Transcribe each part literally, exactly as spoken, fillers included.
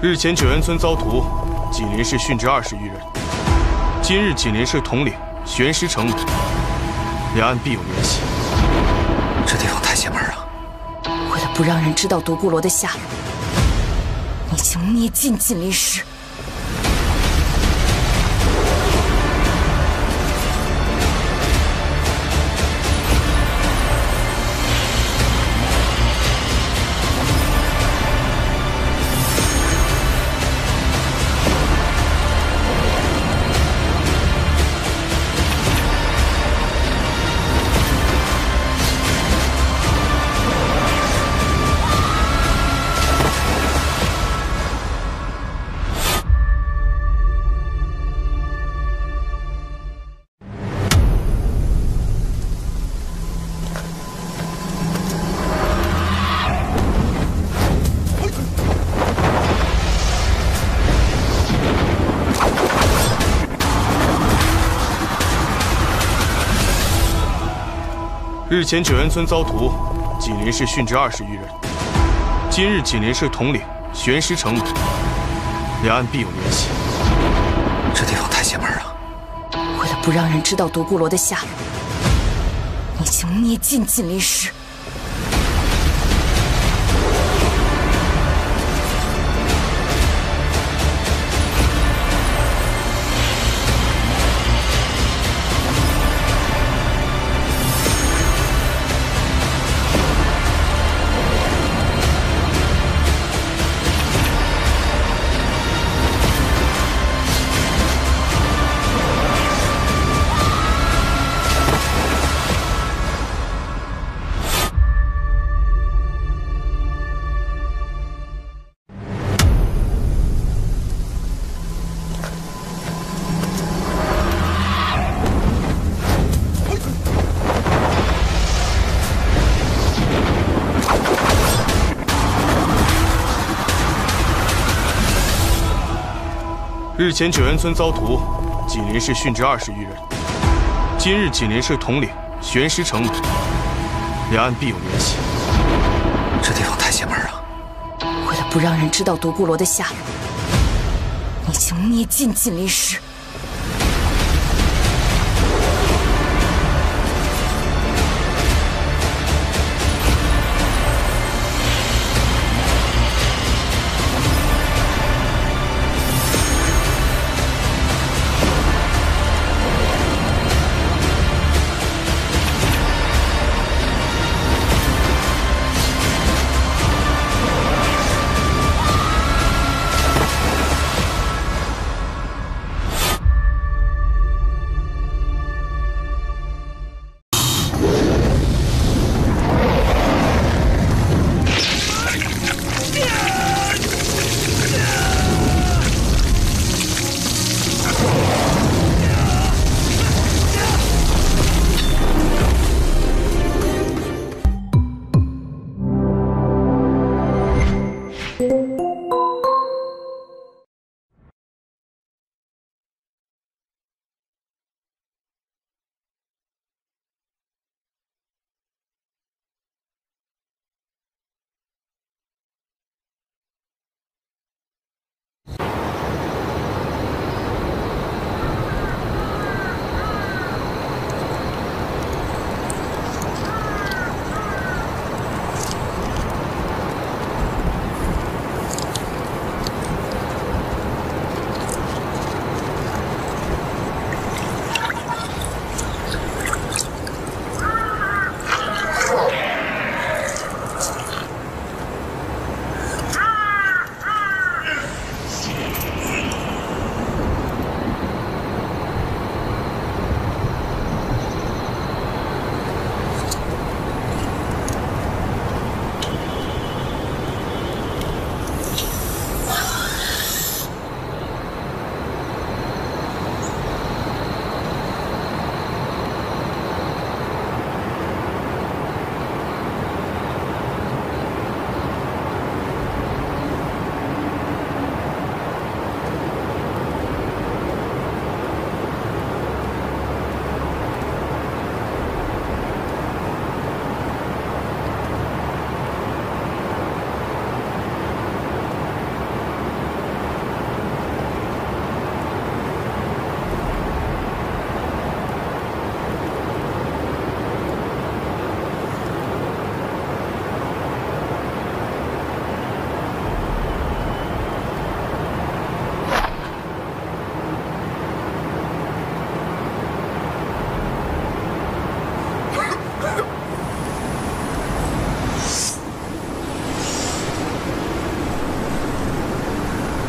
日前九渊村遭屠，锦林氏殉职二十余人。今日锦林氏统领悬师城门，两岸必有联系。 这地方太邪门了。 为了不让人知道独孤罗的下落，你就灭尽锦林氏。 日前九渊村遭屠，锦林氏殉职二十余人。今日锦林氏统领悬师城门，两岸必有联系。 这地方太邪门了。 为了不让人知道独孤罗的下落，你就灭尽锦林氏。 日前九渊村遭屠，锦林氏殉职二十余人。今日锦林氏统领悬师城门，两岸必有联系。 这地方太邪门了。 为了不让人知道独孤罗的下落，你就灭尽锦林氏。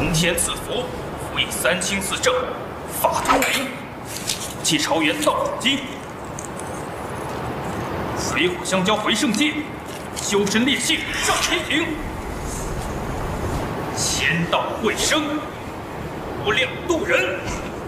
承天赐福，辅以三清四正，法通灵，武器超越造火机，水火相交回圣界，修身烈性上天庭，仙道会生，无量度人。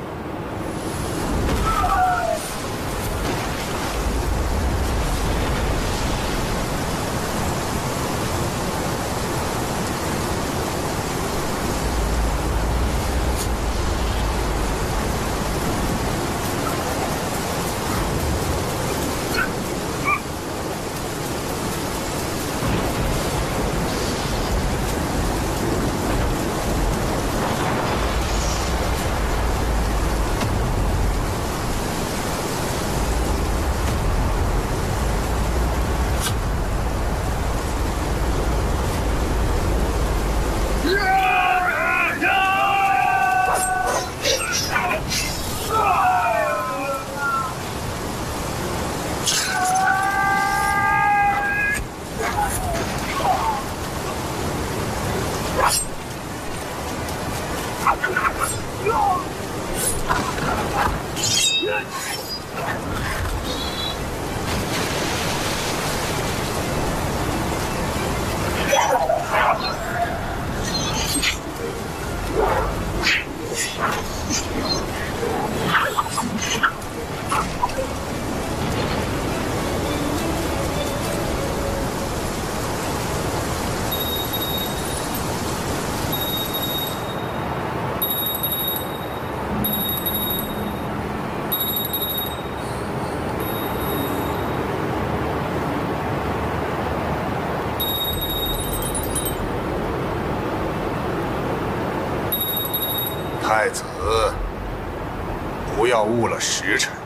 太子，不要误了时辰。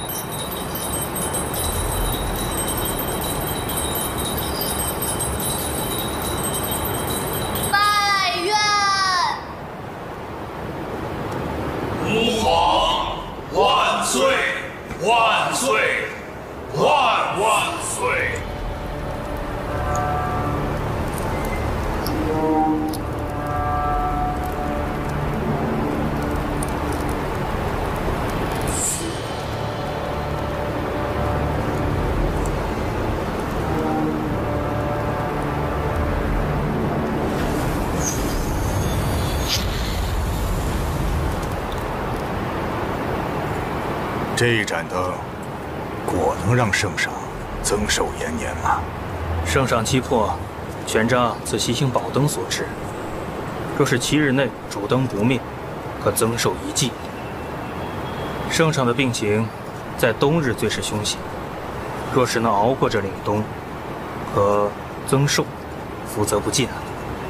拜愿。 吾皇万岁！万岁！万万岁！ 这一盏灯，果能让圣上增寿延年吗？ 圣上击破，全仗此七星宝灯所致。若是七日内主灯不灭，可增寿一季。圣上的病情在冬日最是凶险，若是能熬过这凛冬，可增寿，福泽不尽啊！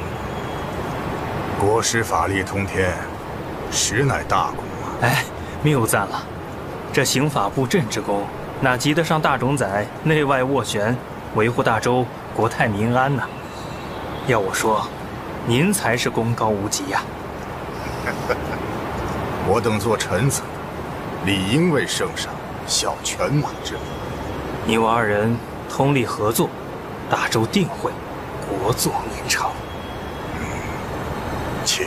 国师法力通天，实乃大功啊！ 哎，谬赞了。 这刑法布阵之功，哪及得上大冢宰内外斡旋，维护大周国泰民安呢？要我说，您才是功高无极呀！ 我等做臣子，理应为圣上效犬马之力。 你我二人通力合作，大周定会国祚绵长。 嗯，请。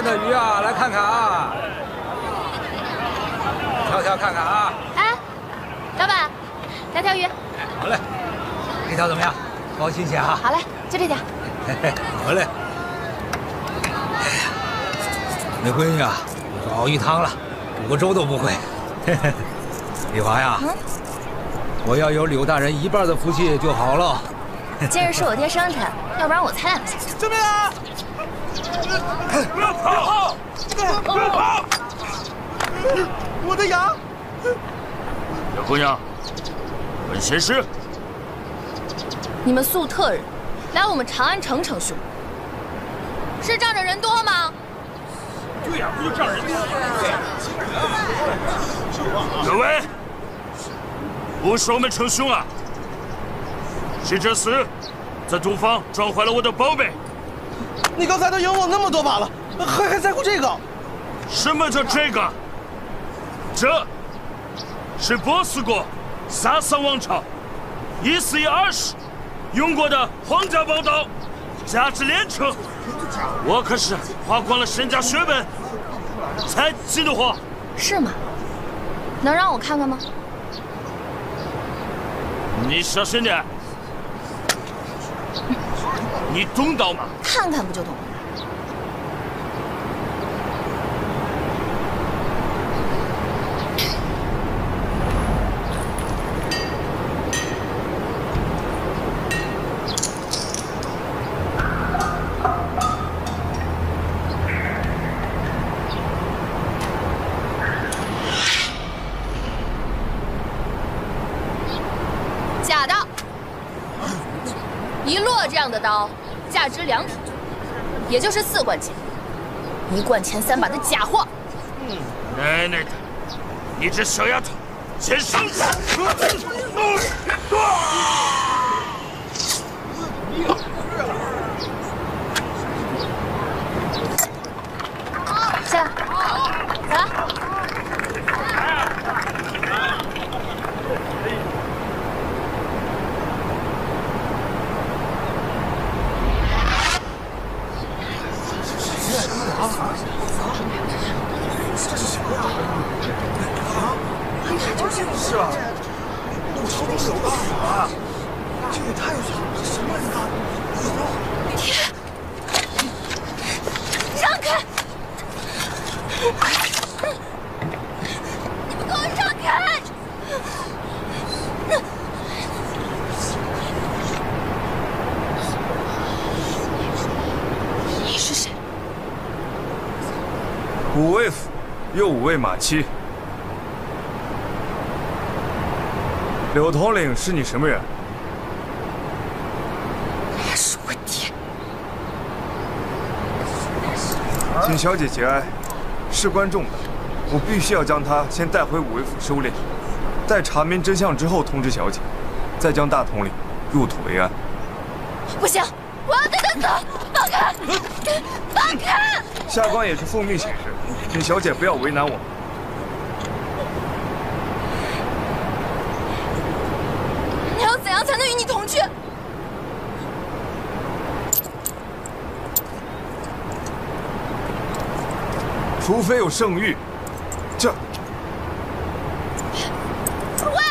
的鱼啊，来看看啊，挑挑看看啊。 哎，老板，来条鱼。 好嘞，这条怎么样？高新鲜啊。 好嘞，就这条。 好嘞。哎呀，那闺女啊，你说熬鱼汤了，煮个粥都不会。李华呀，嗯，我要有柳大人一半的福气就好了。 今日是我爹生辰，要不然我猜两下。 救命啊！不要跑！不要跑！我的牙！ 小姑娘，问闲事。 你们粟特人来我们长安城逞凶，是仗着人多吗？ 对呀，不就仗人多吗？各位，不是我们逞凶啊，是这厮在东方撞坏了我的宝贝。 你刚才都赢我那么多把了，还还在乎这个？ 什么叫这个？这是波斯国萨桑王朝一四一二世用过的皇家宝刀，价值连城。我可是花光了身家血本才进的货。 是吗？能让我看看吗？ 你小心点。你懂刀吗？ 看看不就懂了？假的，一摞这样的刀。价值两匹，也就是四贯钱，一贯钱三把的假货。 嗯，奶奶的，你这小丫头，先上去！ 下来，走了。 是吧？我超级手大啊！这也太什么人啊！ 天，让开！你们给我让开！你是谁？ 五位府，又五位马妻。柳统领是你什么人？ 他是我爹。 请小姐节哀，事关重大，我必须要将他先带回五位府收敛，待查明真相之后通知小姐，再将大统领入土为安。 不行，我要带他走！放开！放开！ 下官也是奉命行事，请小姐不要为难我。 你要怎样才能与你同去？ 除非有圣谕，这。 喂！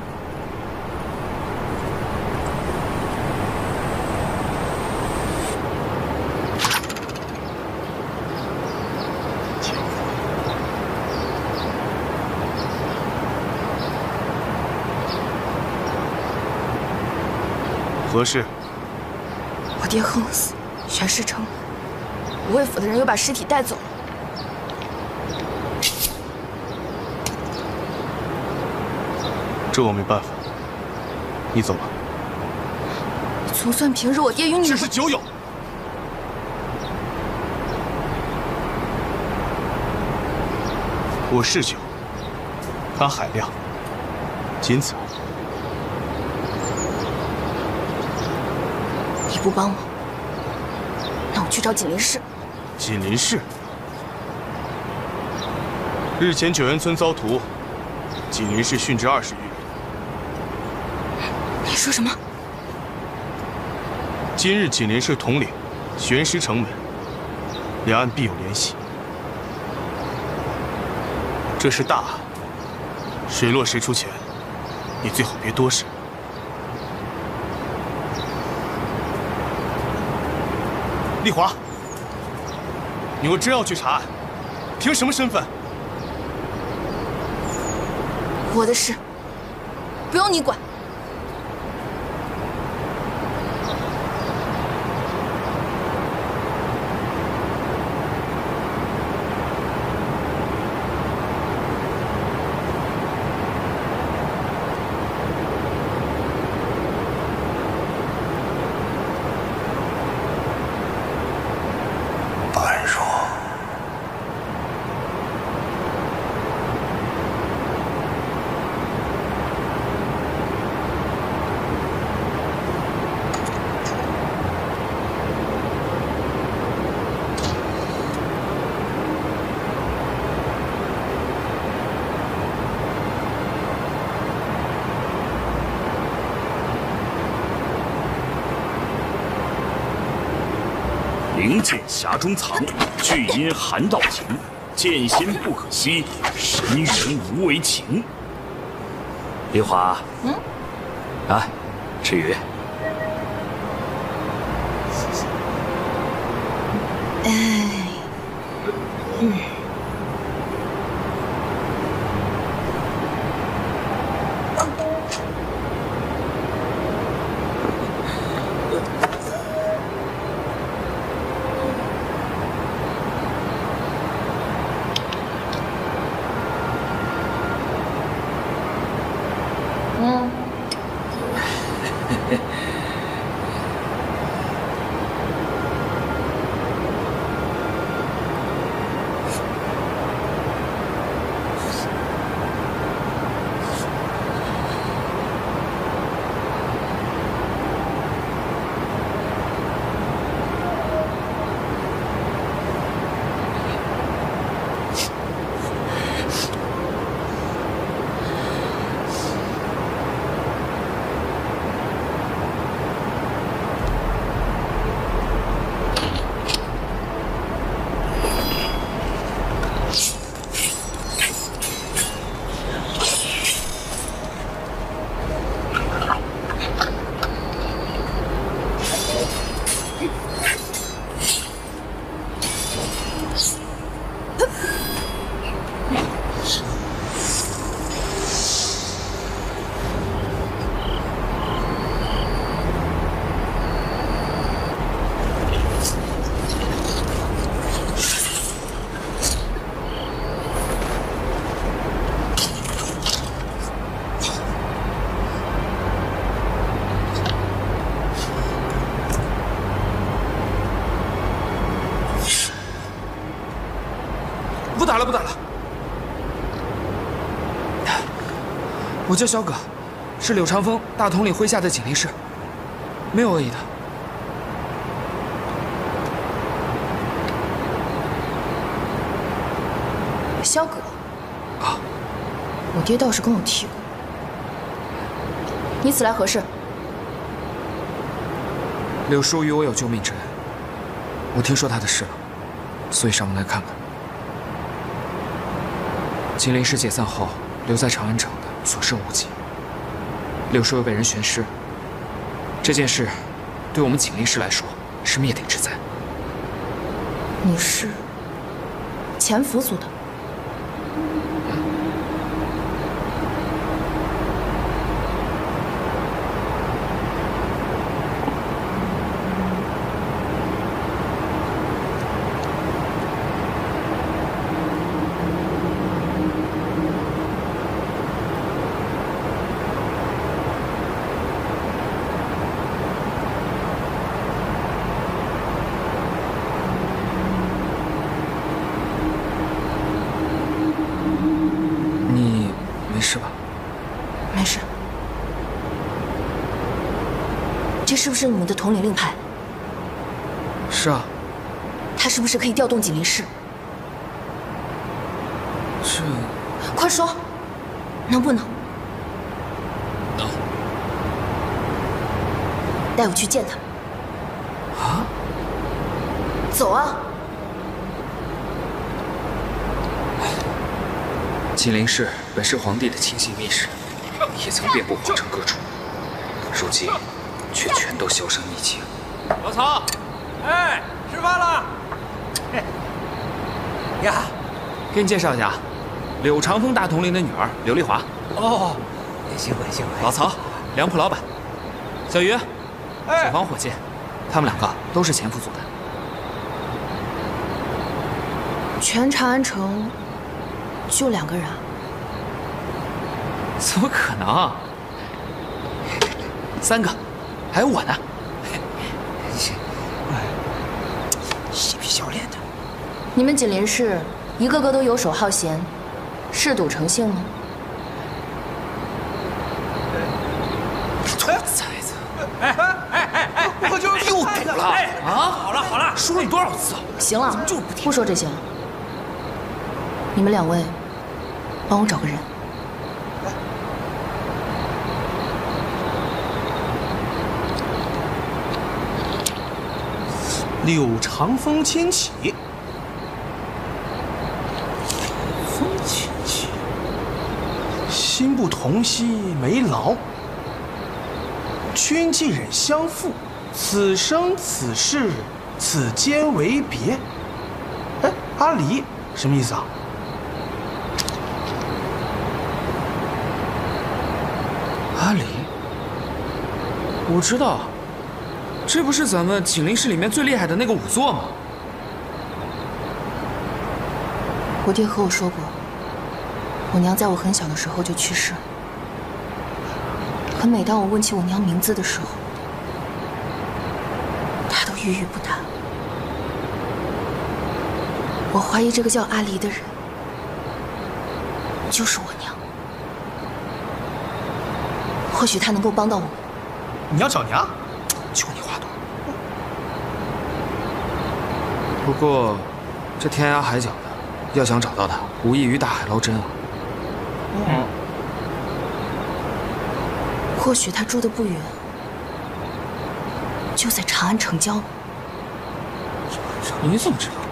何事？ 我爹横死玄师城，五位府的人又把尸体带走了。 这我没办法，你走吧。 总算平日我爹与你。 这是酒友。我是酒，他海量，仅此。 你不帮我，那我去找锦林氏。 锦林氏。日前九原村遭屠，锦林氏殉职二十余人。 你说什么？ 今日锦林氏统领悬师城门，两岸必有联系。 这是大案，水落石出前，你最好别多事。丽华，你若真要去查案，凭什么身份？ 我的事，不用你管。 灵剑匣中藏，巨阴寒道情。剑心不可惜，神元无为情。 丽华， 嗯， 啊，吃鱼。 哎，嗯。 不打了，不打了。我叫萧葛，是柳长风大统领麾下的警力士，没有恶意的。 萧葛， 啊， 我爹倒是跟我提过。你此来何事？ 柳叔与我有救命之恩，我听说他的事了，所以上门来看看。锦灵氏解散后，留在长安城的所剩无几。柳叔又被人悬尸，这件事对我们锦灵氏来说是灭顶之灾。 你是潜伏族的？ 是吧？ 没事。这是不是你们的统领令牌？ 是啊。 他是不是可以调动锦灵氏？ 这…… 快说，能不能？ 能。 带我去见他。 啊？ 走啊！ 金陵氏本是皇帝的亲信密使，也曾遍布皇城各处，如今却全都销声匿迹。 老曹，哎，吃饭了。呀， 给你介绍一下，柳长风大统领的女儿柳丽华。 哦，幸会幸会。 老曹，粮铺老板。小鱼， 哎， 小房伙计，他们两个都是前夫组的。 全长安城就两个人啊？ 怎么可能？三个，还有我呢。 嬉皮笑脸的。 你们锦林氏一个个都游手好闲，嗜赌成性吗？ 兔崽子！ 哎哎哎哎！我就又赌了啊！ 好了好了， 说了你多少次？ 行了， 就不听。 不说这些了。你们两位，帮我找个人。 柳长风迁徙，风迁徙，心不同兮没劳，君既忍相负，此生此世此间为别。哎，阿离什么意思啊？ 阿离，我知道。这不是咱们锦林市里面最厉害的那个仵作吗？ 我爹和我说过，我娘在我很小的时候就去世了。可每当我问起我娘名字的时候，她都郁郁不答。我怀疑这个叫阿离的人就是我娘，或许她能够帮到我。 你要找娘？ 就你话多。不过，这天涯海角的，要想找到他，无异于大海捞针啊。 嗯。 或许他住的不远，就在长安城郊。 你怎么知道？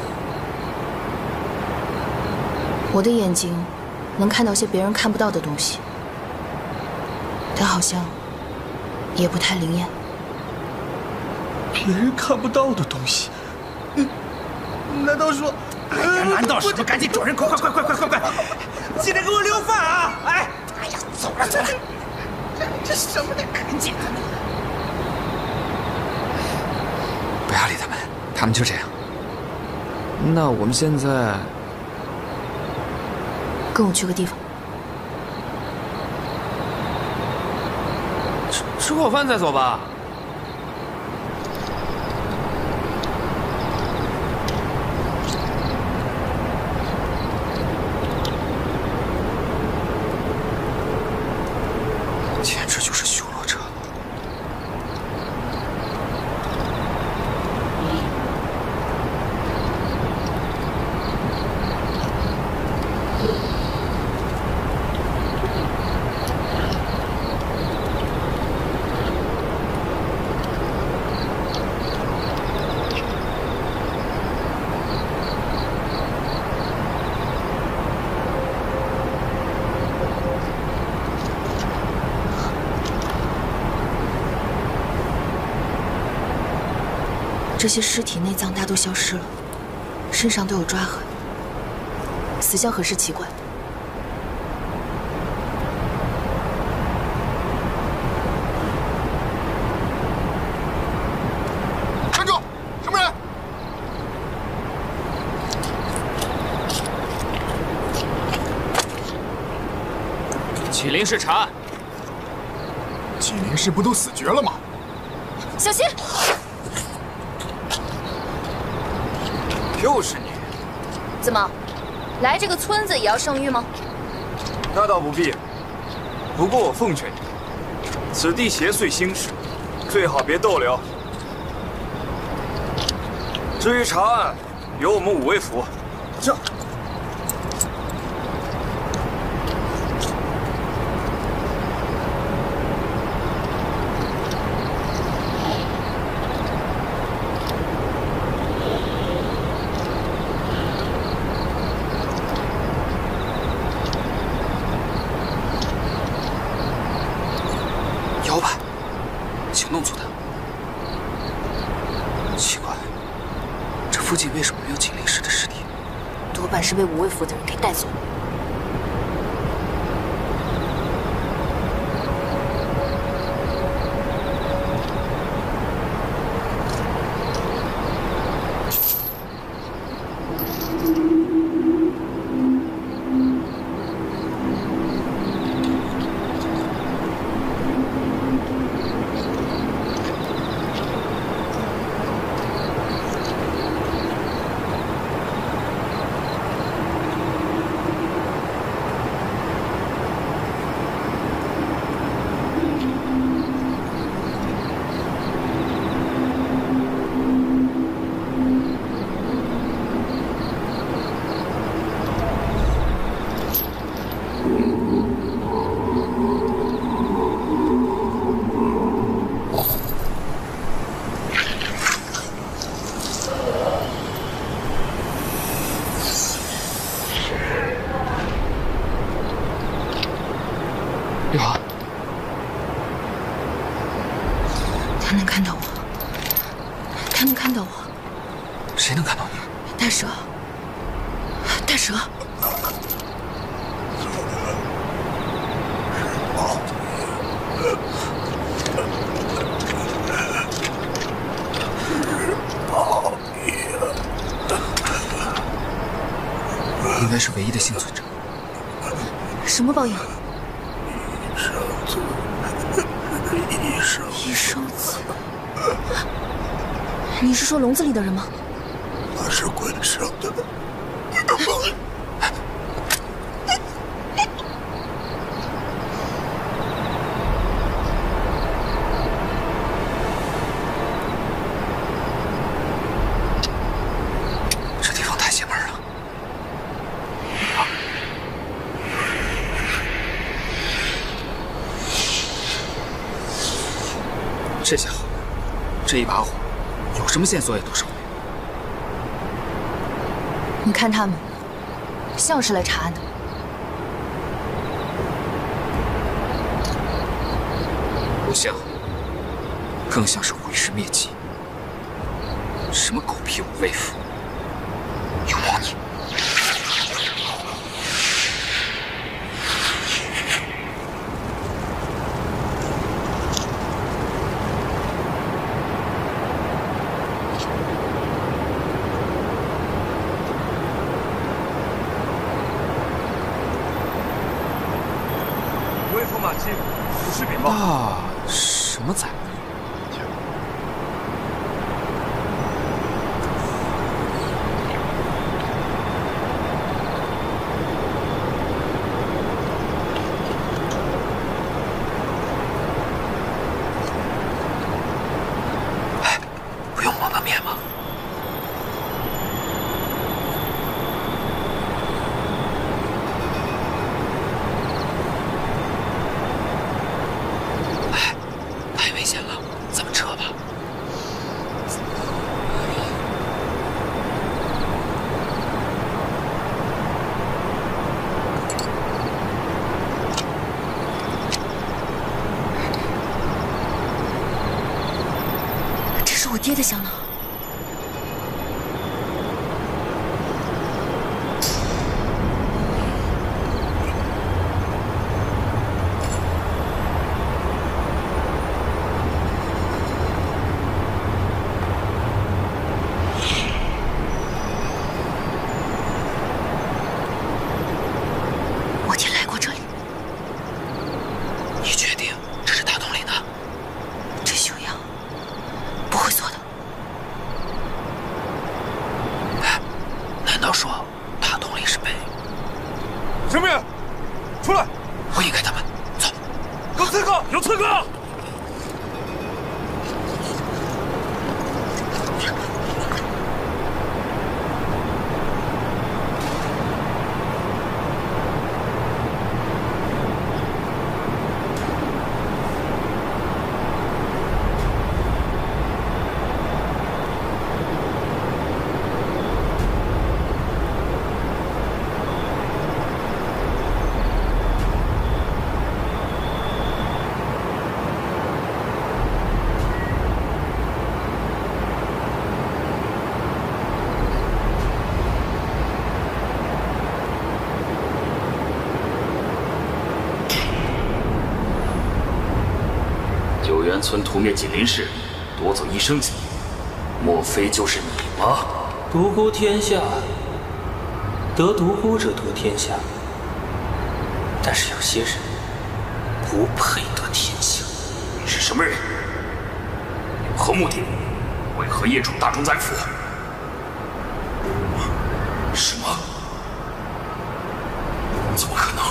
我的眼睛能看到些别人看不到的东西，但好像也不太灵验。 别人看不到的东西，难道说？ 哎呀，难道什么？赶紧找人！快快快快快快快！记得给我留饭啊！哎，哎呀，走了走了，这这什么的，赶紧的！ 不要理他们，他们就这样。那我们现在跟我去个地方， 吃吃口饭再走吧。简直就是修罗车。 这些尸体内脏大都消失了，身上都有抓痕，死相很是奇怪。 站住！什么人？ 锦林市查案。 锦林氏不都死绝了吗？ 小心！ 又是你， 怎么，来这个村子也要圣谕吗？ 那倒不必。不过我奉劝你，此地邪祟兴事，最好别逗留。至于查案，由我们五位府。 这。 弄错他。奇怪，这附近为什么没有景灵氏的尸体？ 多半是被五位府的人给带走了。 玉华， 他能看到我，他能看到我。 谁能看到你？ 大蛇，大蛇。 应该是唯一的幸存者。 什么报应？ 一生子， 一生子。你是说笼子里的人吗？ 那是鬼生的。 这地方太邪门了。 这下好，这一把火，有什么线索也都是会。 你看他们，像是来查案的。 不像，更像是毁尸灭迹。什么狗屁五位府，有猫腻。 马姬，有事禀报。 啊，什么载？哎，不用蒙个面吗？ 危险了，咱们撤吧。 这是我爹的香囊。 九原村屠灭锦林氏，夺走医生级，莫非就是你吗？ 独孤天下，得独孤者得天下。但是有些人不配得天下。 你是什么人？有何目的？为何夜闯大冢宰府？什么？怎么可能？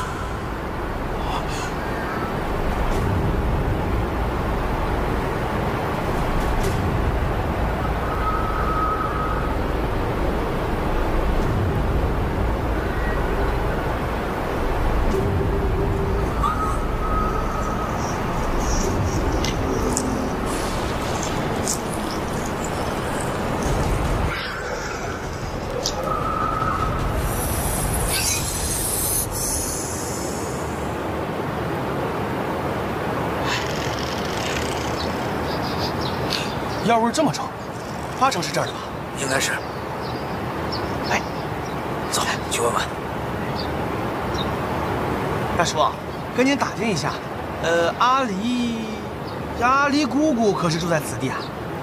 药味这么重，八成是这儿的吧？ 应该是。 哎， 走，去问问。 大叔，跟您打听一下，呃，阿离，阿离姑姑可是住在此地啊？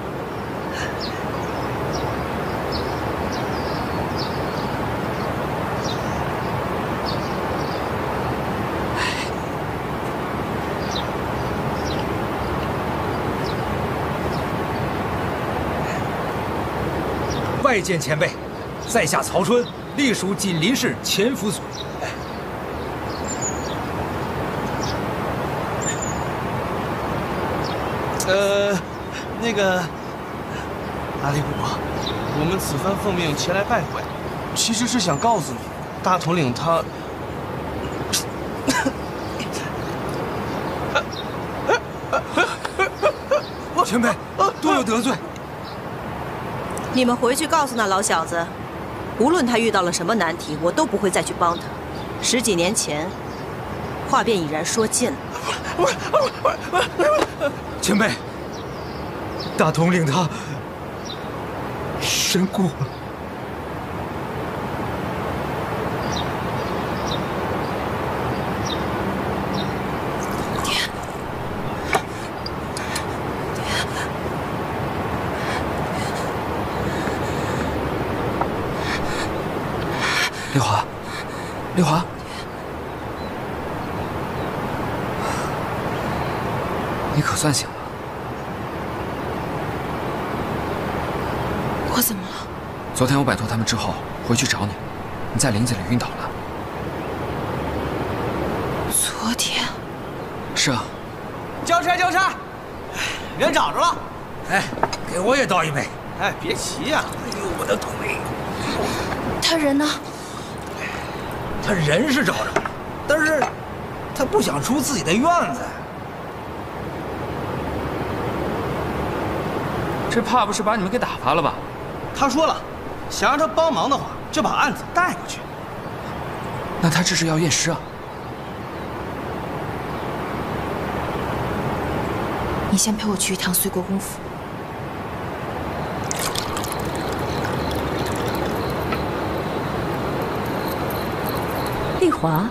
拜见前辈，在下曹春，隶属锦林市前府所。 呃，那个阿离姑姑，我们此番奉命前来拜会，其实是想告诉你，大统领他。 前辈，多有得罪。 你们回去告诉那老小子，无论他遇到了什么难题，我都不会再去帮他。十几年前，话便已然说尽了。 前辈，大统领他身故了。 丽华，丽华，你可算醒了。 我怎么了？ 昨天我摆脱他们之后回去找你，你在林子里晕倒了。 昨天？ 是啊。 交差交差，人找着了。 哎，给我也倒一杯。 哎，别急呀！ 哎呦，我的腿！ 他人呢？ 他人是找着了，但是他不想出自己的院子。 这怕不是把你们给打发了吧？ 他说了，想让他帮忙的话，就把案子带过去。 那他这是要验尸啊？ 你先陪我去一趟随国公府。 丽华，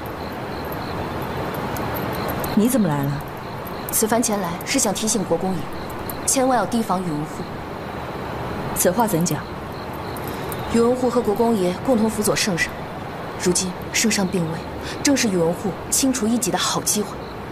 你怎么来了？ 此番前来是想提醒国公爷，千万要提防宇文护。 此话怎讲？ 宇文护和国公爷共同辅佐圣上，如今圣上病危，正是宇文护清除异己的好机会。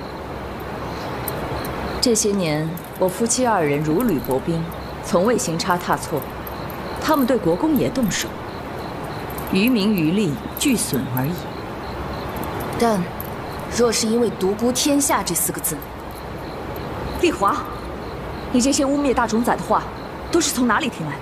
这些年，我夫妻二人如履薄冰，从未行差踏错。他们对国公爷动手，于名于利俱损而已。 但，若是因为独孤天下这四个字， 丽华，你这些污蔑大冢宰的话，都是从哪里听来的？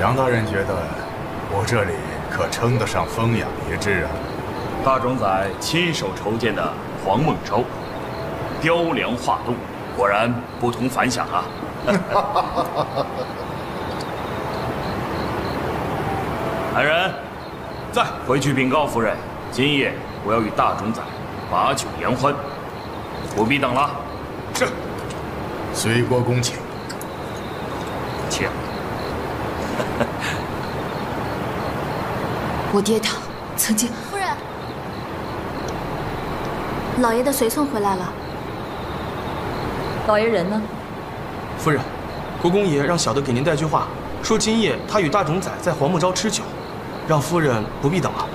杨大人觉得我这里可称得上风养爷之人。 大冢宰亲手筹建的黄梦昭，雕梁画栋，果然不同凡响啊！来人， 在， 回去禀告夫人，今夜我要与大冢宰把酒言欢，不必等了。 是。 随国公请。 请。 我爹他曾经。 夫人，老爷的随从回来了。 老爷人呢？夫人，国公爷让小的给您带句话，说今夜他与大冢宰在黄木昭吃酒，让夫人不必等了。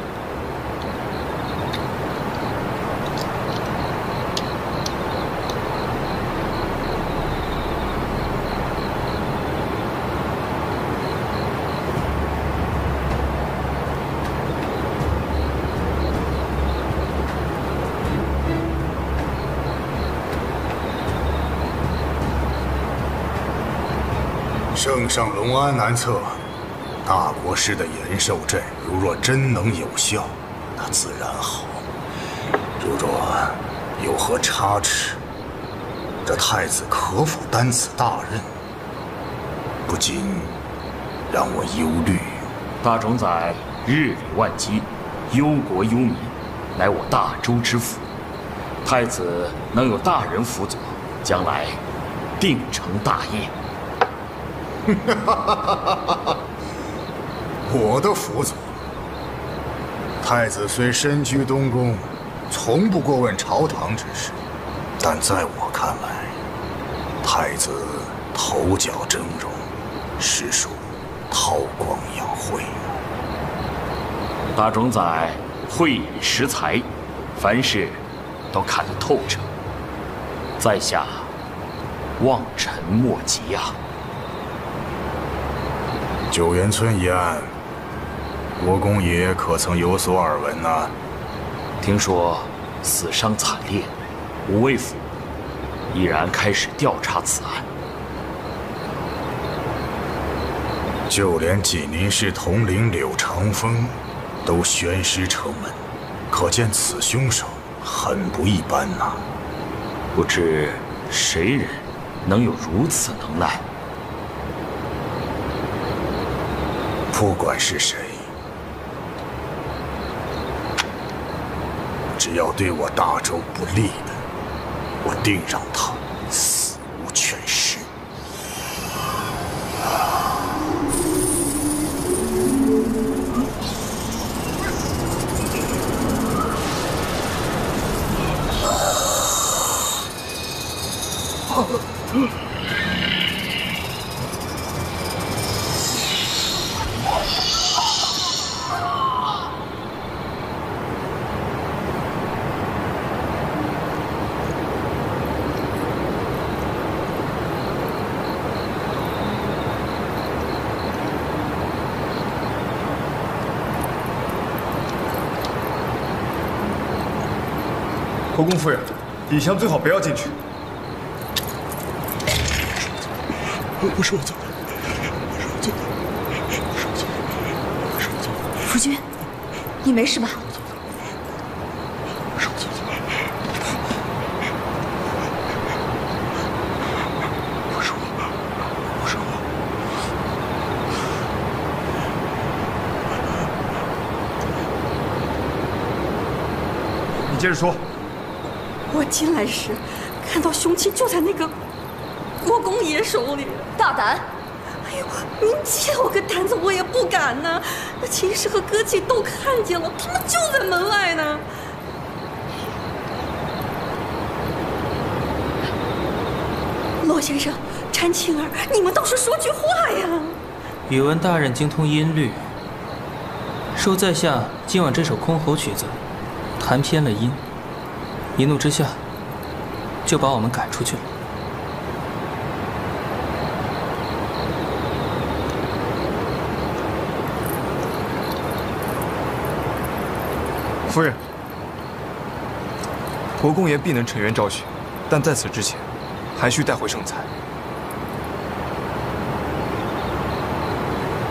圣上隆安难测，大国师的延寿阵如若真能有效，那自然好；如若有何差池，这太子可否担此大任，不禁让我忧虑。 大冢宰日理万机，忧国忧民，乃我大周之福。太子能有大人辅佐，将来定成大业。 我的辅佐，太子虽身居东宫，从不过问朝堂之事，但在我看来，太子头角峥嵘，实属韬光养晦。 大冢宰慧眼识才，凡事都看得透彻，在下望尘莫及呀。 九原村一案，国公爷可曾有所耳闻呢？ 听说死伤惨烈，五位府已然开始调查此案。 就连济宁市统领柳长风都悬尸城门，可见此凶手很不一般呐。 不知谁人能有如此能耐？ 不管是谁，只要对我大周不利的，我定让他死无全尸。 国公夫人，李湘最好不要进去。 不是我做的，不是我做的，不是我做的，不是我做的。 夫君，你没事吧？ 不是我做的，不是我，不是我。 你接着说。 我进来时，看到凶器就在那个国公爷手里。 大胆！ 哎呦，您借我个胆子，我也不敢呢。那秦氏和歌姬都看见了，他们就在门外呢。罗先生，婵青儿，你们倒是说句话呀！ 宇文大人精通音律，受在下今晚这首箜篌曲子弹偏了音。一怒之下，就把我们赶出去了。 夫人，国公爷必能沉冤昭雪，但在此之前，还需带回圣裁。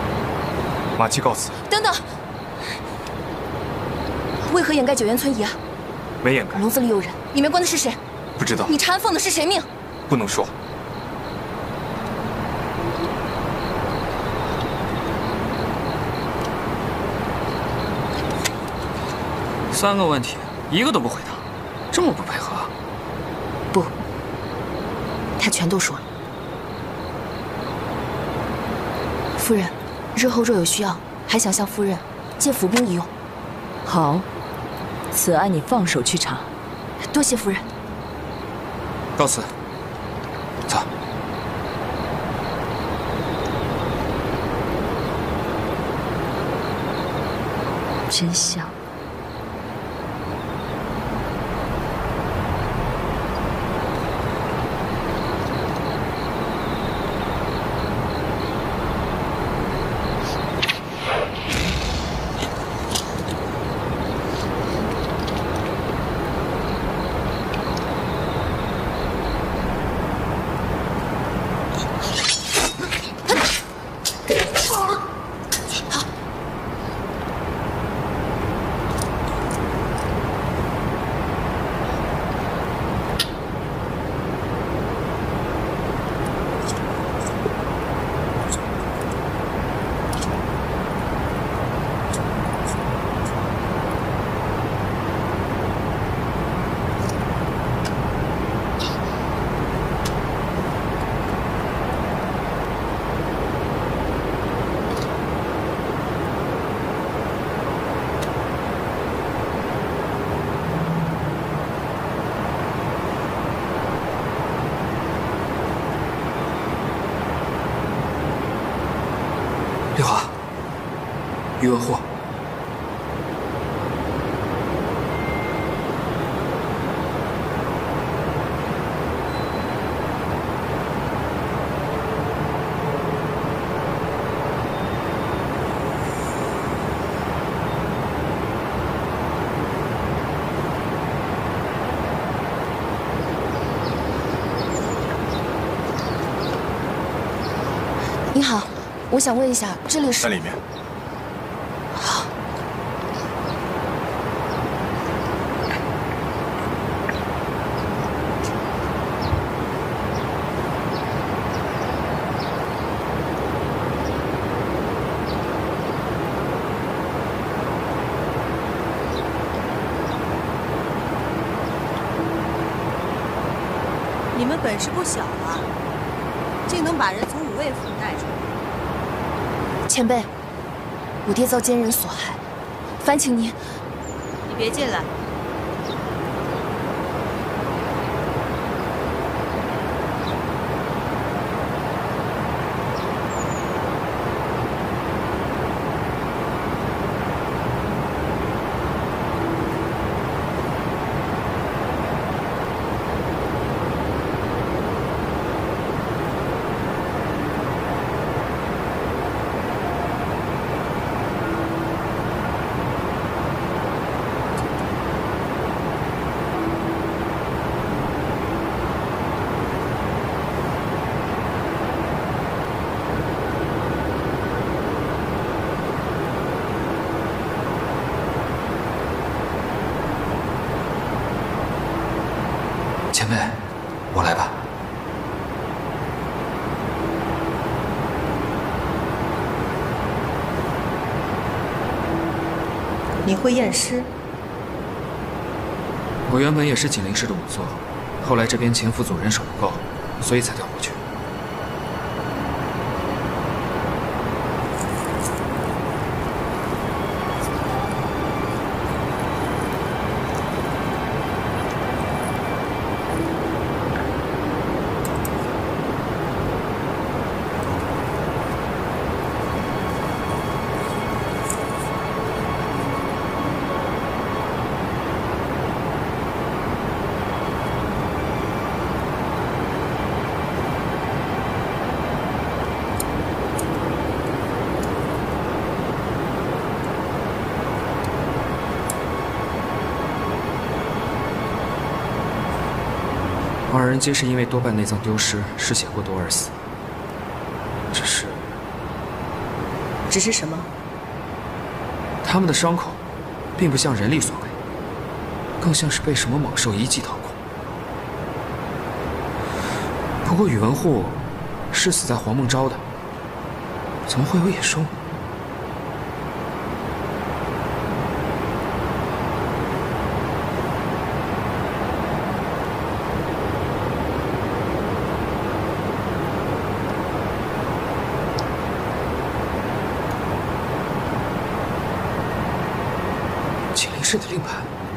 马七告辞。 等等，为何掩盖九原村一案？ 没掩盖。 笼子里有人，里面关的是谁？ 不知道。 你查案放的是谁命？ 不能说。 三个问题，一个都不回答，这么不配合？ 不，他全都说了。夫人，日后若有需要，还想向夫人借府兵一用。 好，此案你放手去查。 多谢夫人。 告辞。走。 真香。 丽华，余文护。 你好，我想问一下，这里是？ 在里面。 好。 你们本事不小啊，竟能把人从五味府带出来。 前辈，我爹遭奸人所害，烦请您。 你别进来。 前辈，我来吧。 你会验尸？ 我原本也是锦灵市的仵作，后来这边前府组人手不够，所以才调过去。二人皆是因为多半内脏丢失、失血过多而死。只是， 只是什么？ 他们的伤口，并不像人力所为，更像是被什么猛兽一击掏空。不过宇文护是死在黄梦昭的，怎么会有野兽呢？ 是的令牌，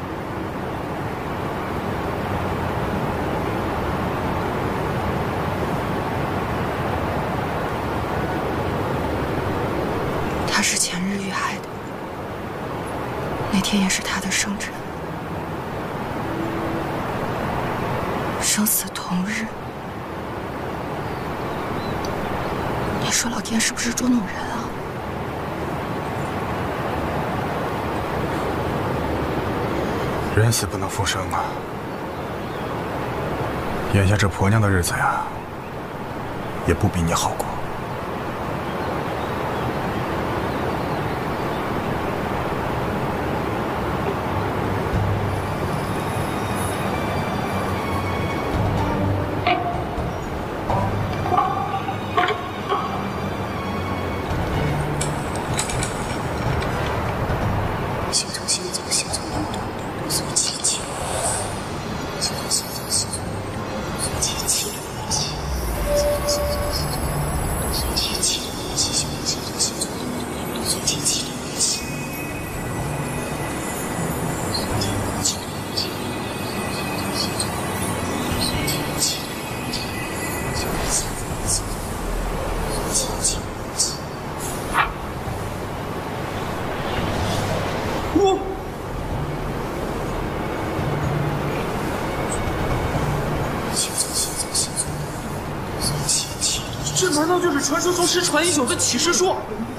他是前日遇害的，那天也是他的生辰，生死同日。你说老天是不是捉弄人啊？ 人死不能复生啊！眼下这婆娘的日子呀，也不比你好过。 行走，行走，行走，流动，流动，随气气。行走，行走，行走，流动，随气气，流气。行走，行走，行走，流动，随气气，流气。行走，行走，行走，流动，随气气，流气。随气气，流气。行走，行走，随气气，流气。行走，行走，行走，随气气，流气。 我，这难道就是传说中失传已久的启示术？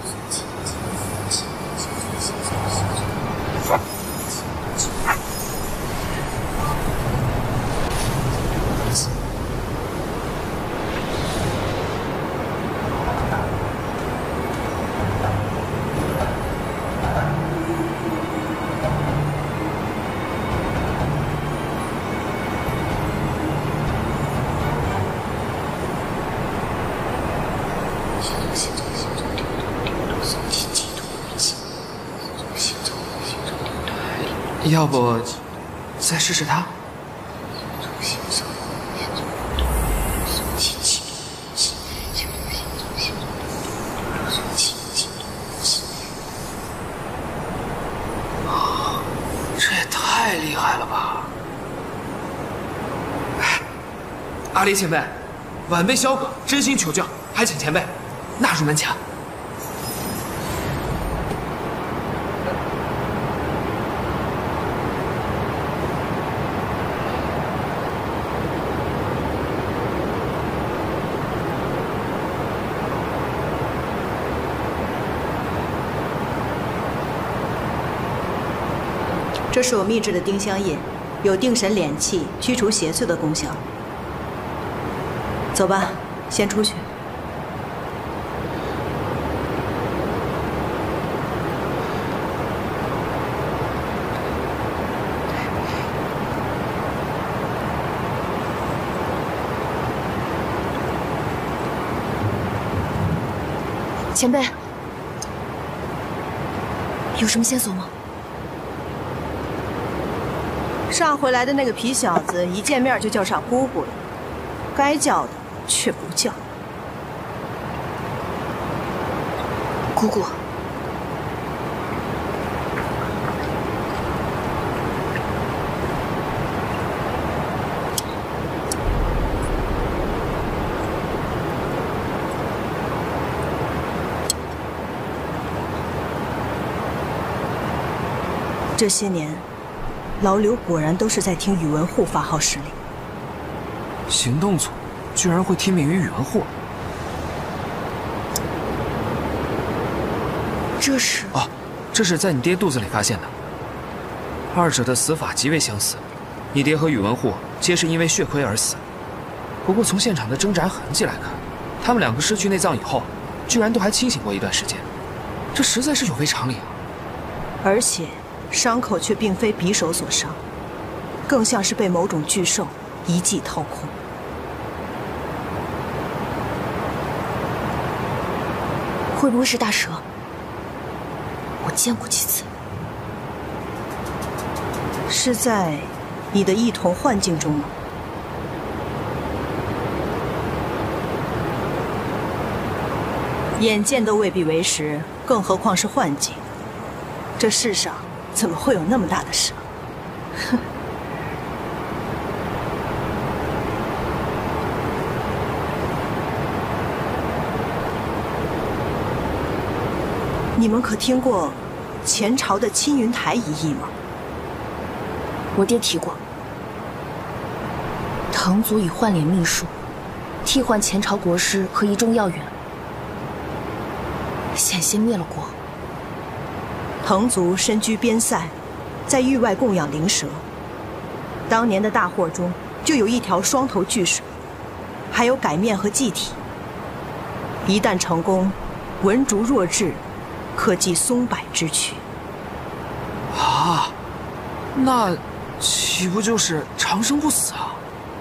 要不再试试他？ 这也太厉害了吧！ 阿离前辈，晚辈萧葛真心求教，还请前辈纳入门下。 这是我秘制的丁香液，有定神敛气、驱除邪祟的功效。走吧，先出去。 前辈，有什么线索吗？ 上回来的那个皮小子，一见面就叫上姑姑了，该叫的却不叫。 姑姑， 这些年。 老柳果然都是在听宇文护发号施令。 行动组居然会听命于宇文护， 这是哦，这是在你爹肚子里发现的。二者的死法极为相似，你爹和宇文护皆是因为血亏而死。不过从现场的挣扎痕迹来看，他们两个失去内脏以后，居然都还清醒过一段时间，这实在是有违常理啊！ 而且伤口却并非匕首所伤，更像是被某种巨兽一记掏空。 会不会是大蛇？我见过几次。 是在你的异瞳幻境中吗？眼见都未必为实，更何况是幻境。这世上怎么会有那么大的蛇？哼！你们可听过前朝的青云台一役吗？ 我爹提过，藤族以换脸秘术替换前朝国师和一众要员，险些灭了国。 藤族身居边塞，在域外供养灵蛇。当年的大祸中就有一条双头巨蛇，还有改面和祭体。一旦成功，文竹若至，可继松柏之躯。 啊，那岂不就是长生不死啊？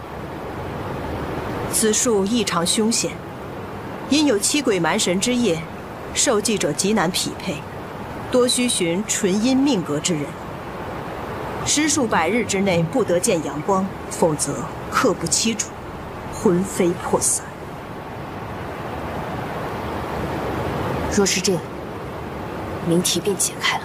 此术异常凶险，因有七鬼蛮神之业，受祭者极难匹配，多需寻纯阴命格之人。施术百日之内不得见阳光，否则刻不其主，魂飞魄散。 若是这样，谜题便解开了。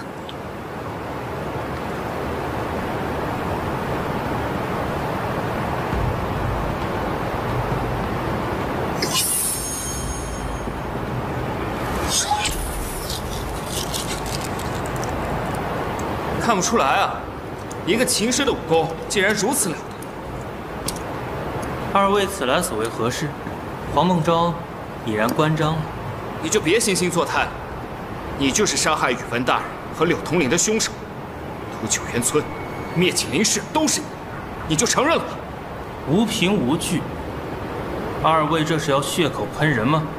看不出来啊，一个琴师的武功竟然如此了得。 二位此来所为何事？黄梦昭已然关张了。 你就别惺惺作态，你就是杀害宇文大人和柳统领的凶手，屠九原村、灭锦林氏都是你，你就承认了吧？ 无凭无据，二位这是要血口喷人吗？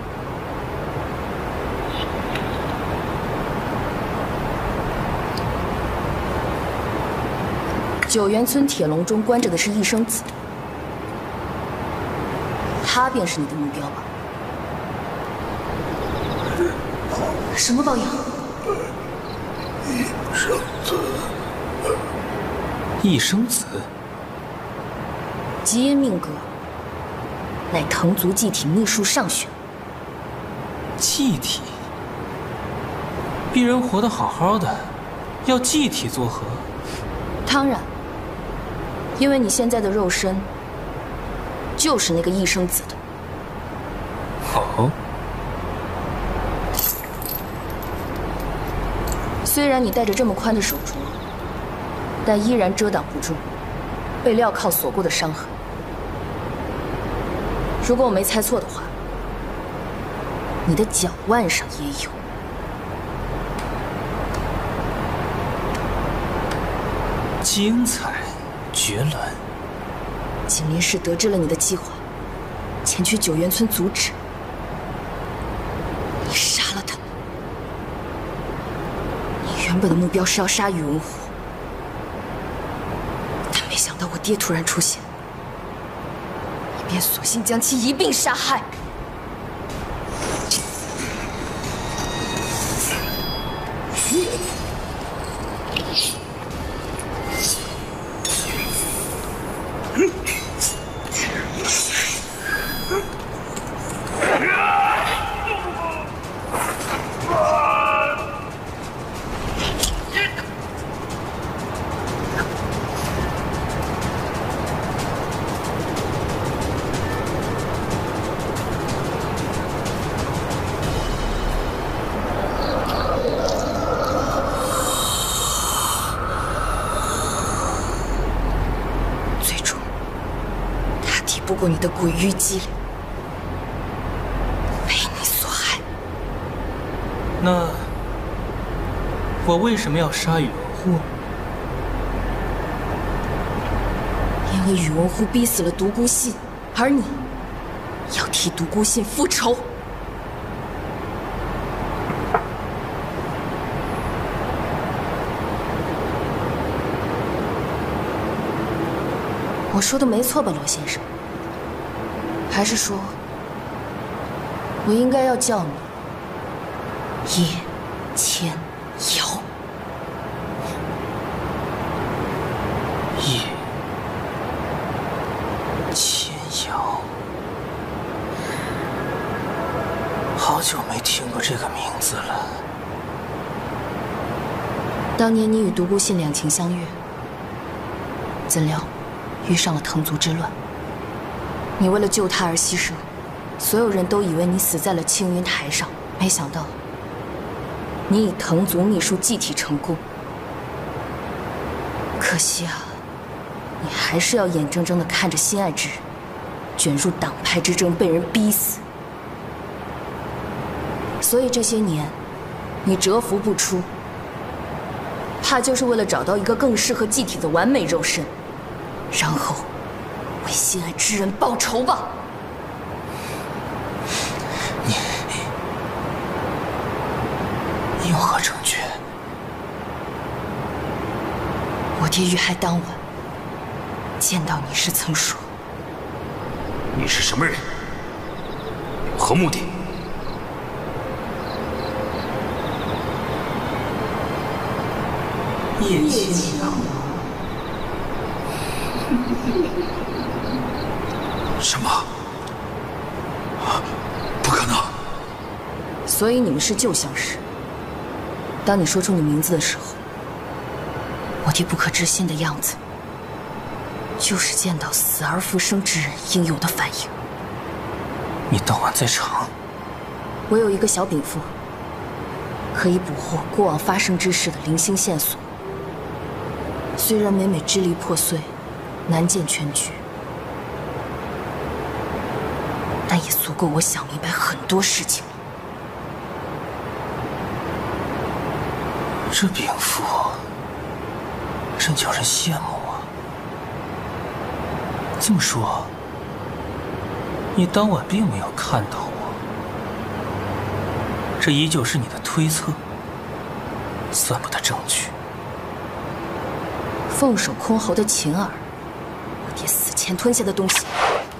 九原村铁笼中关着的是一生子，他便是你的目标吧？什么抱养？ 一生子。 一生子。 极阴命格，乃藤族祭体秘术上选。 祭体？鄙人活得好好的，要祭体作何？ 当然，因为你现在的肉身就是那个一生子的。 哦。 虽然你带着这么宽的手镯，但依然遮挡不住被镣铐锁过的伤痕。如果我没猜错的话，你的脚腕上也有。 精彩绝伦。 锦林氏得知了你的计划，前去九原村阻止。你杀了他们。你原本的目标是要杀宇文护，但没想到我爹突然出现，你便索性将其一并杀害。不过你的诡域伎俩，被你所害。 那我为什么要杀宇文护？ 因为宇文护逼死了独孤信，而你要替独孤信复仇。 我说的没错吧，罗先生？还是说，我应该要叫你叶千瑶？ 叶千瑶，好久没听过这个名字了。 当年你与独孤信两情相悦，怎料遇上了藤族之乱。你为了救他而牺牲，所有人都以为你死在了青云台上，没想到你以藤族秘术祭体成功。可惜啊，你还是要眼睁睁地看着心爱之人卷入党派之争，被人逼死。所以这些年，你蛰伏不出，怕就是为了找到一个更适合祭体的完美肉身，然后为心爱之人报仇吧。 你有何证据？ 我爹遇害当晚见到你时曾说：“ 你是什么人？有何目的？” 叶千瑶。 什么？不可能！ 所以你们是旧相识。当你说出你名字的时候，我爹不可置信的样子，就是见到死而复生之人应有的反应。 你当晚在场？ 我有一个小禀赋，可以捕获过往发生之事的零星线索。虽然每每支离破碎，难见全局，但也足够我想明白很多事情。 这禀赋真叫人羡慕啊！这么说，你当晚并没有看到我，这依旧是你的推测，算不得证据。 凤首箜篌的琴耳，我爹死前吞下的东西。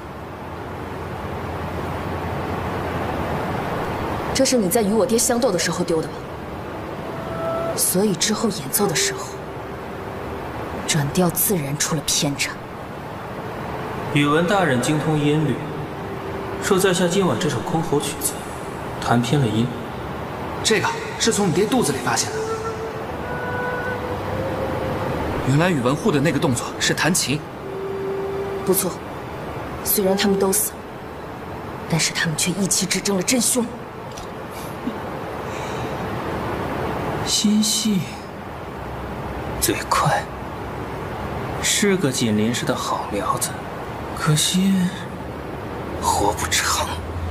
这是你在与我爹相斗的时候丢的吧？所以之后演奏的时候，转调自然出了偏差。 宇文大人精通音律，说在下今晚这首箜篌曲子弹偏了音。 这个是从你爹肚子里发现的。原来宇文护的那个动作是弹琴。 不错，虽然他们都死了，但是他们却一气之争了真凶。 心细，嘴快，是个紧邻式的好苗子，可惜活不长。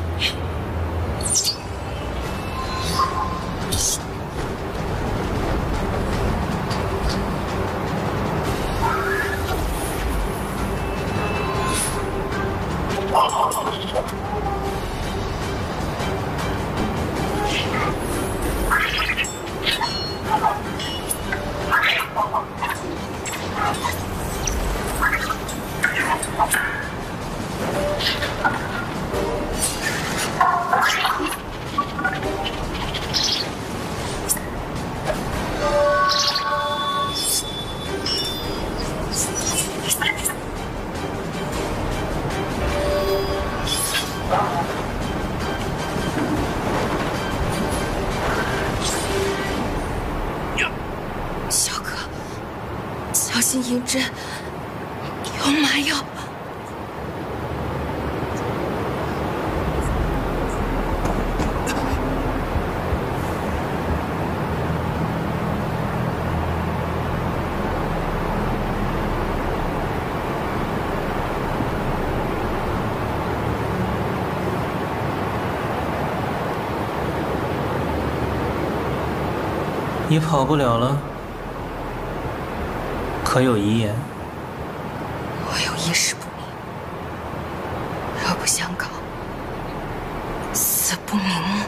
小哥，小心银针，有麻药。 你跑不了了，可有遗言？ 我有一事不明，若不相告，死不瞑目。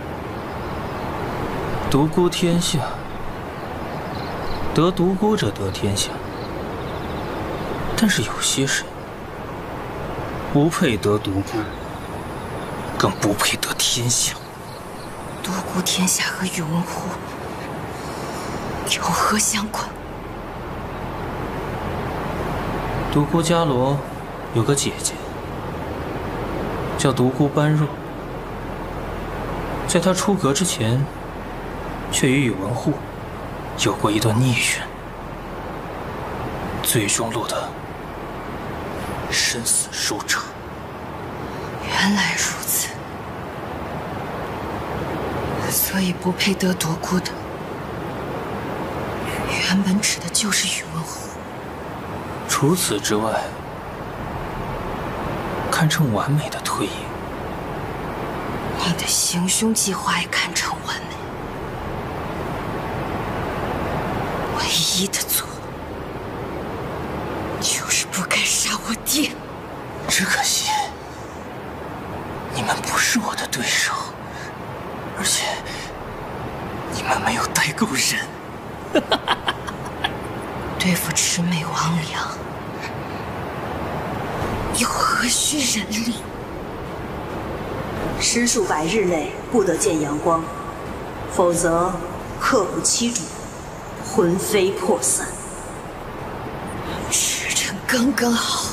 独孤天下，得独孤者得天下。 但是有些人不配得独孤，更不配得天下。 独孤天下和宇文护有何相关？ 独孤伽罗有个姐姐，叫独孤般若。在她出阁之前，却与宇文护有过一段孽缘，最终落得生死收场。 原来如此，所以不配得独孤的，原本指的就是宇文护。 除此之外，堪称完美的退隐。 你的行凶计划也堪称完美，唯一的错就是不该杀我爹。 只可惜，你们不是我的对手，而且你们没有带够人。 对付魑魅魍魉，又何须人力？ 十数百日内不得见阳光，否则刻骨七主，魂飞魄散。 时辰刚刚好。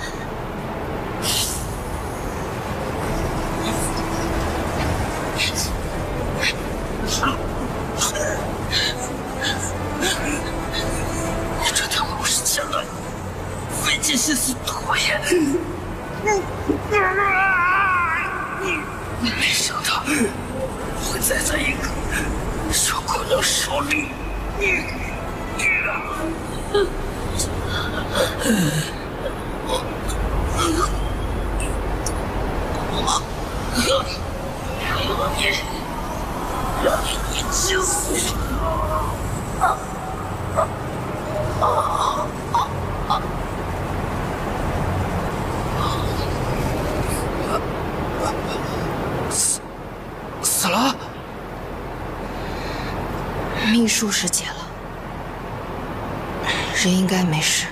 这条路是前来，费尽心思拖延。没想到会栽在一个受苦的手里。气死我！ 死死了。 秘术是解了，人应该没事。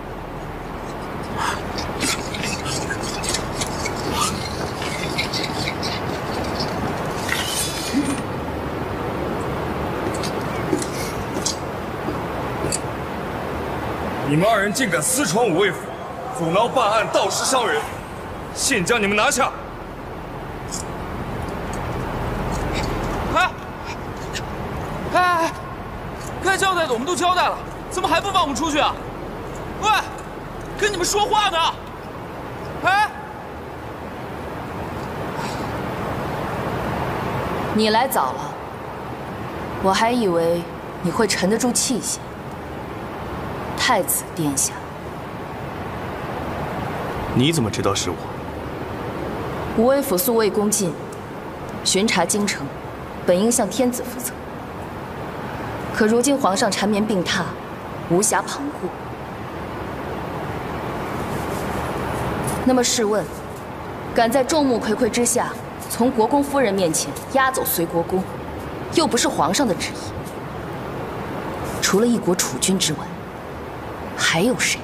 你们二人竟敢私闯五味府，阻挠办案，盗尸伤人，现将你们拿下！ 哎，哎哎，该交代的我们都交代了，怎么还不放我们出去啊？喂，跟你们说话呢！哎， 你来早了，我还以为你会沉得住气些。太子殿下， 你怎么知道是我？ 武威府素未恭进，巡查京城，本应向天子负责。可如今皇上缠绵病榻，无暇旁顾。那么试问，敢在众目睽睽之下，从国公夫人面前押走随国公，又不是皇上的旨意，除了一国储君之外，还有谁？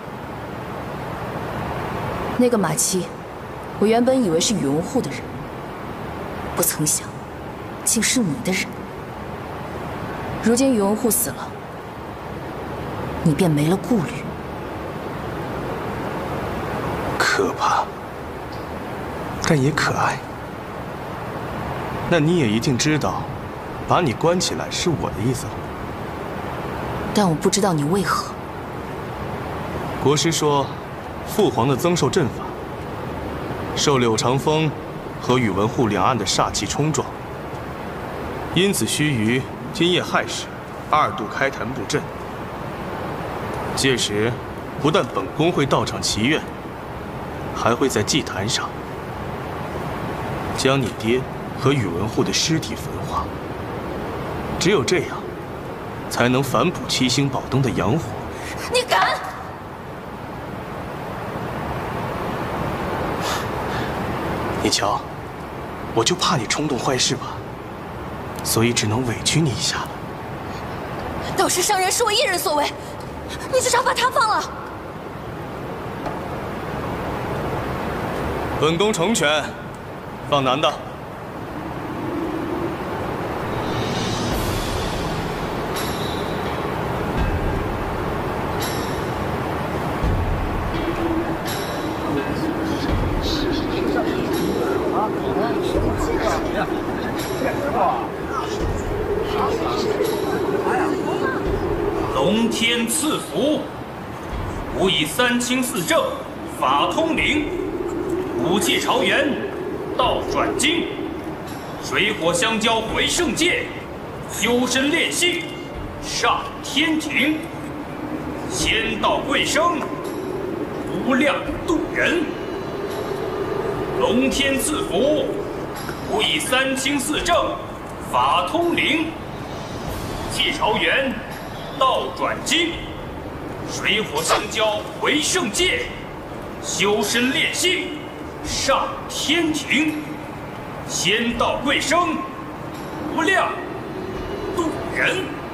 那个马七，我原本以为是宇文护的人，不曾想，竟是你的人。如今宇文护死了，你便没了顾虑。 可怕，但也可爱。那你也一定知道，把你关起来是我的意思了。 但我不知道你为何。 国师说，父皇的增寿阵法受柳长风和宇文护两岸的煞气冲撞，因此须于今夜亥时二度开坛布阵。届时，不但本宫会到场祈愿，还会在祭坛上将你爹和宇文护的尸体焚化。只有这样，才能反哺七星宝灯的阳火。 你敢！ 你瞧，我就怕你冲动坏事吧，所以只能委屈你一下了。 盗尸伤人是我一人所为，你至少把他放了。 本宫成全，放男的。 龙天赐福，吾以三清四正，法通灵，五戒朝元，道转经，水火相交为圣界，修身炼性，上天庭，仙道贵生，无量度人。龙天赐福，吾以三清四正，法通灵，戒朝元，道转经，水火相交为圣界，修身炼性，上天庭，仙道贵生，无量度人。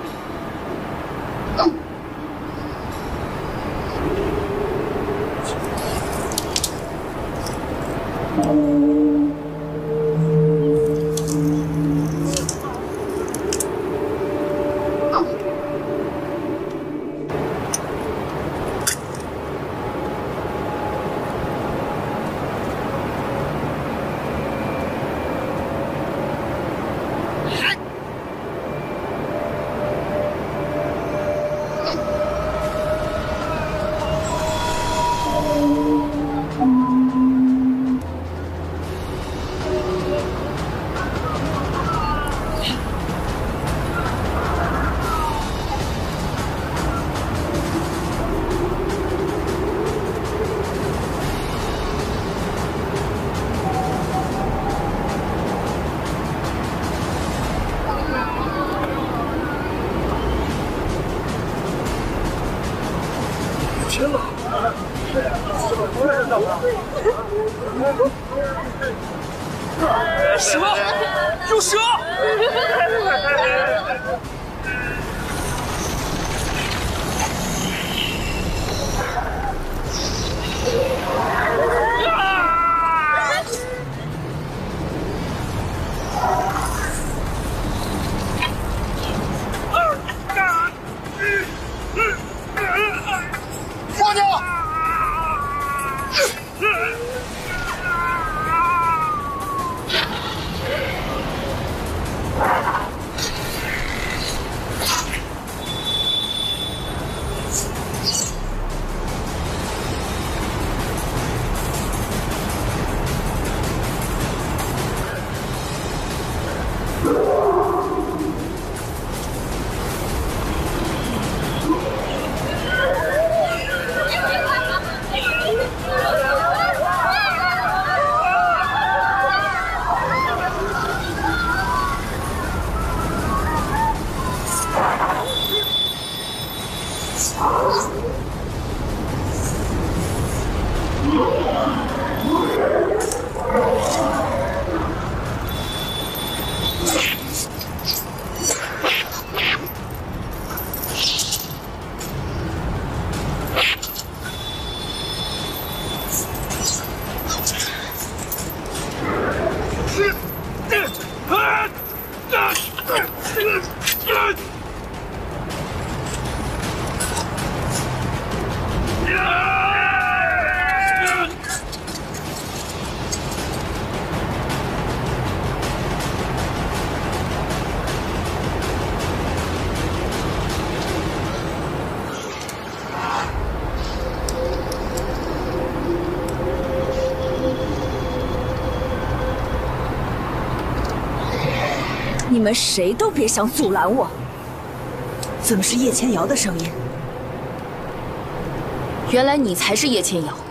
蛇，有蛇！ 放掉！ 你们谁都别想阻拦我！怎么是叶千瑶的声音？ 原来你才是叶千瑶。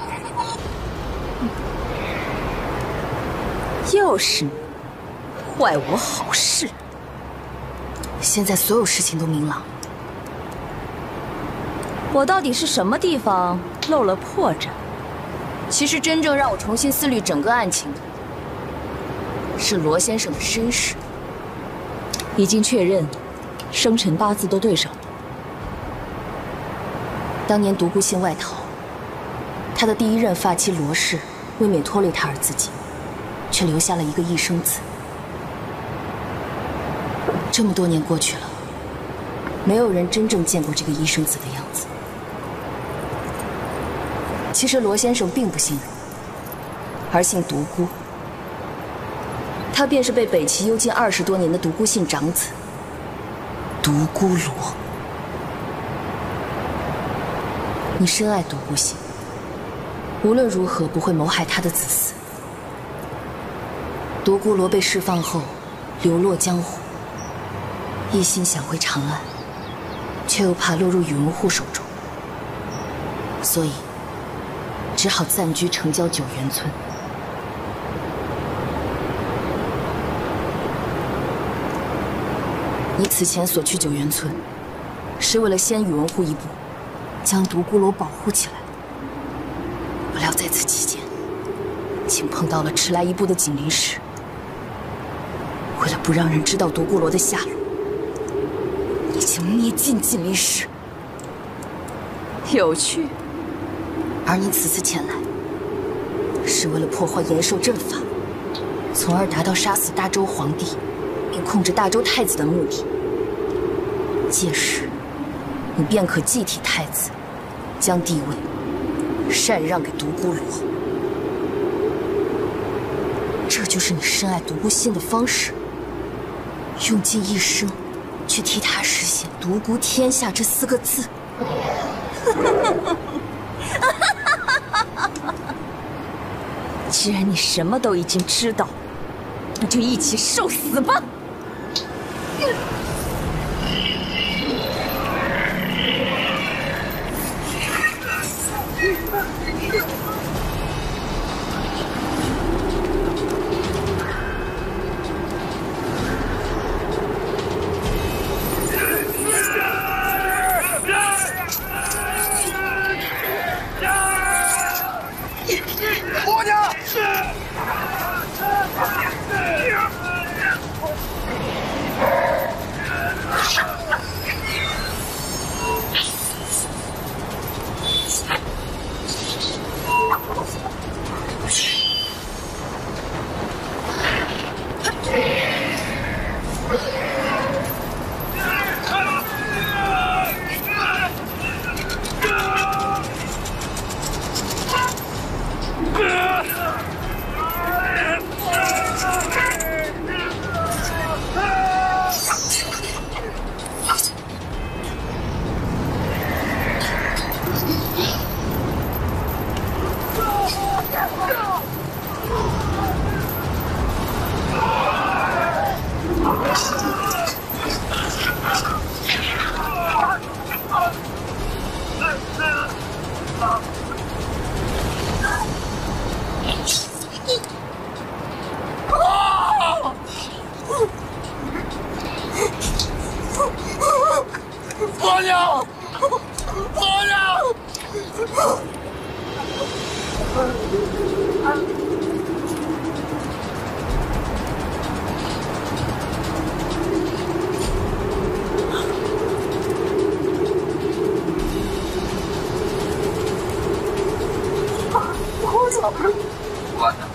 又是你，坏我好事！ 现在所有事情都明朗。 我到底是什么地方漏了破绽？ 其实真正让我重新思虑整个案情的，是罗先生的身世。 已经确认，生辰八字都对上了。 当年独孤信外逃，他的第一任发妻罗氏未免拖累他儿自己，却留下了一个一生子。这么多年过去了，没有人真正见过这个一生子的样子。其实罗先生并不姓荣，而姓独孤。他便是被北齐幽禁二十多年的独孤信长子独孤罗。你深爱独孤信，无论如何不会谋害他的子嗣。独孤罗被释放后，流落江湖，一心想回长安，却又怕落入宇文护手中，所以只好暂居城郊九原村。你此前所去九原村，是为了先宇文护一步，将独孤罗保护起来。不料在此期间，竟碰到了迟来一步的锦离使。为了不让人知道独孤罗的下落，你竟灭尽锦离使。有趣。而你此次前来，是为了破坏延寿阵法，从而达到杀死大周皇帝并控制大周太子的目的。届时，你便可继替太子，将帝位禅让给独孤罗。这就是你深爱独孤信的方式，用尽一生去替他实现“独孤天下”这四个字。 既然你什么都已经知道，那就一起受死吧！ 姑娘。婆娘，婆娘！婆娘，婆娘！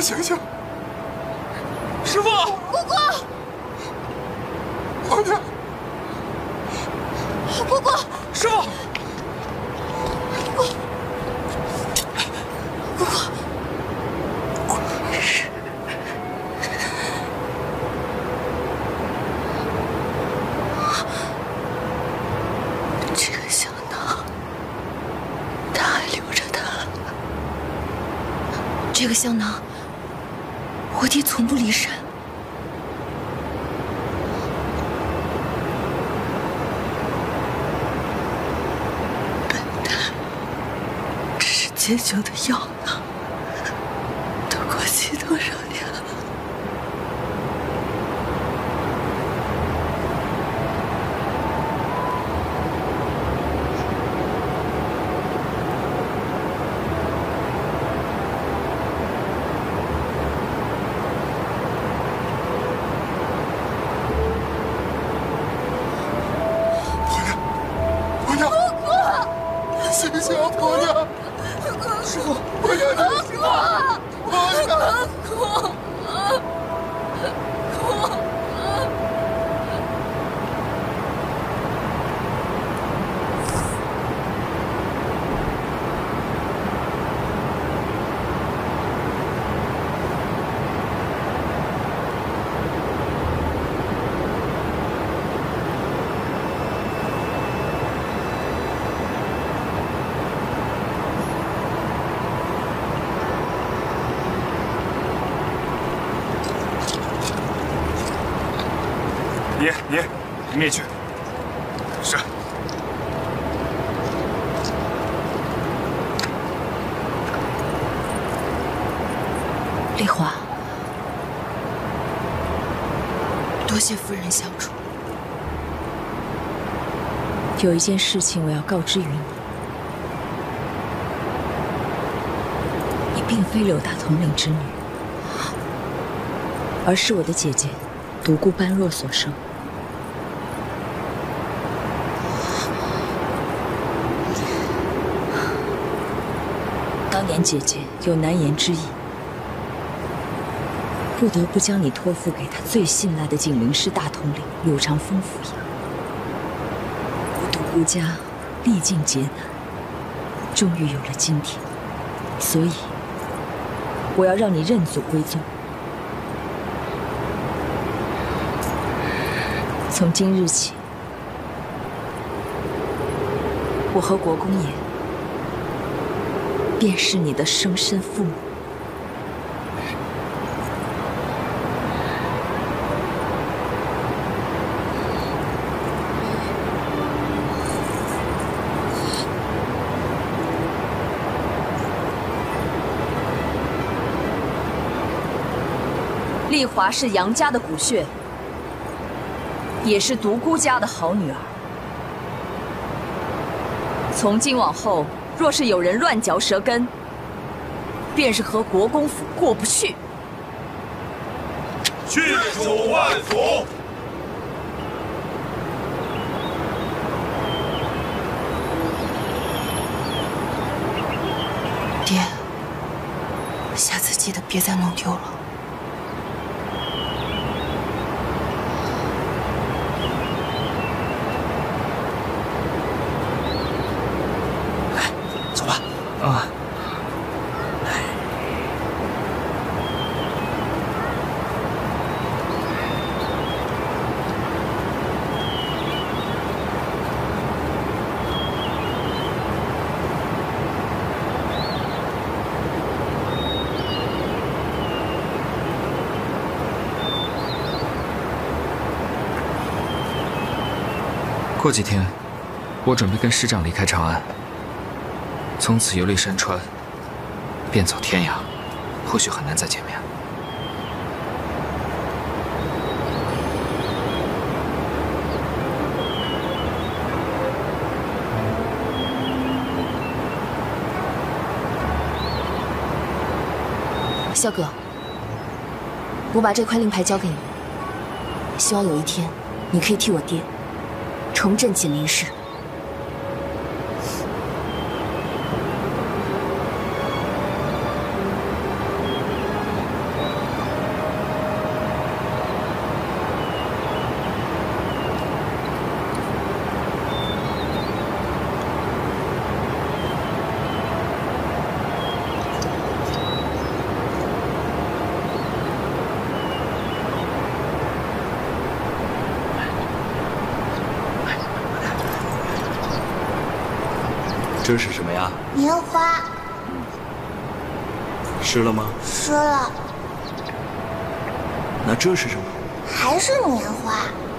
醒醒！ 师傅， 姑姑， 皇娘， 姑姑， 师傅， 姑姑，姑姑，这个香囊，他还留着它。这个香囊，我爹从不离身。本丹，这是解酒的药囊，都过期多少年了？ 醒醒啊，婆娘！师傅，婆娘，你醒啊！婆娘， 姑姑， 你你你也去。是。 丽华，多谢夫人相助。 有一件事情我要告知于你，你并非柳大统领之女，而是我的姐姐独孤般若所生。当年姐姐有难言之隐，不得不将你托付给她最信赖的景灵氏大统领柳长风抚养。我独孤家历尽劫难，终于有了今天，所以我要让你认祖归宗。从今日起，我和国公爷便是你的生身父母。丽华是杨家的骨血，也是独孤家的好女儿。从今往后，若是有人乱嚼舌根，便是和国公府过不去。 去主万福。 爹，下次记得别再弄丢了。 走吧。啊。 过几天，我准备跟师长离开长安，从此游历山川，遍走天涯，或许很难再见面。 萧哥，我把这块令牌交给你，希望有一天你可以替我爹重振锦灵氏。 这是什么呀？ 棉花。 湿了吗？ 湿了。 那这是什么？ 还是棉花。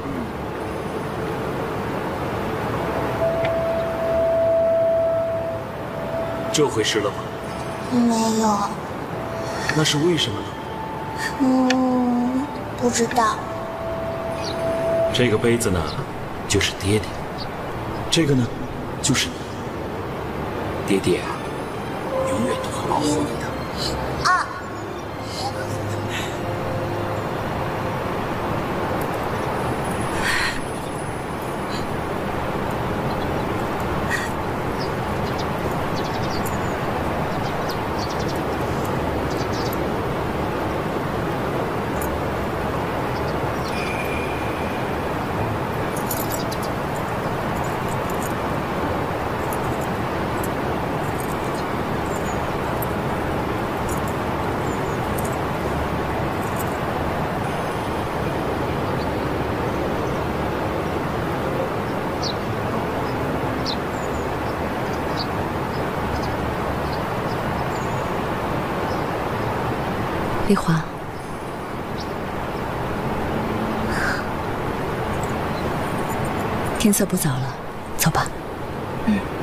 这回湿了吗？ 没有。 那是为什么呢？ 嗯，不知道。 这个杯子呢，就是爹爹；这个呢，就是你。爹爹啊，永远都会保护你的。 啊！ 丽华，天色不早了，走吧。 嗯。